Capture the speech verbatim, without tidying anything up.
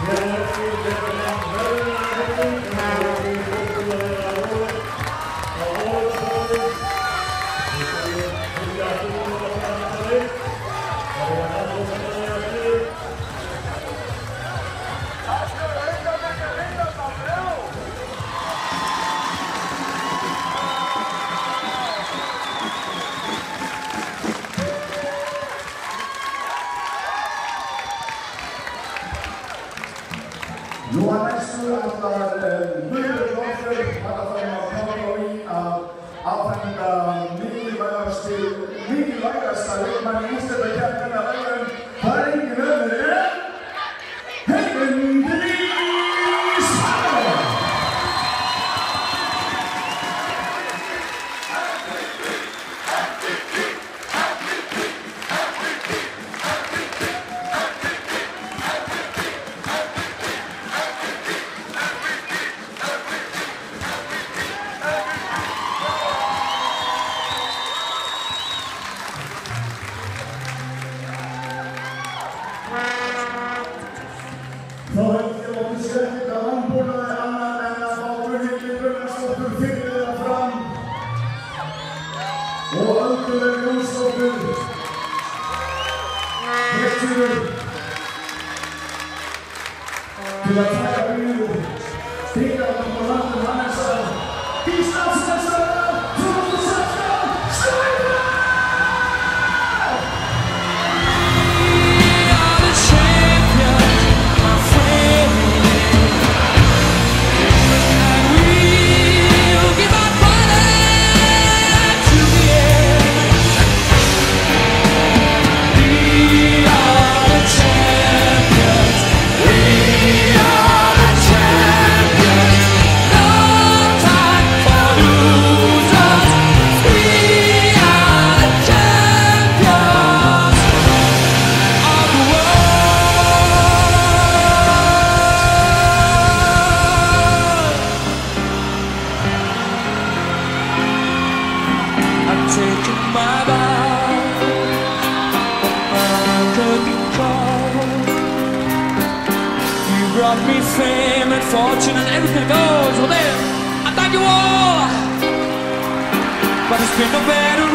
Nú að næstu ætlar Guðbjörg Loftur að fara að koma í að áfenga mikilvægasti, mikilvægasta leikmann í úrslitakeppninnar verður. Það er engin öðru en Heiðin Dís Halló! Þá hefði ég okkur sérkitt að landbúnaði annar en að fá Guðhildi Gunnarsdóttur fyrirliða fram og Ölduveig Jónsdóttur prestur til að taka við stígarnum og landum Hannesar Íslandsmeistara tvö þúsund og sextán Strætó! Taking my vow, I couldn't call. You brought me fame and fortune and everything goes. Well then, I thank you all, but it's been no better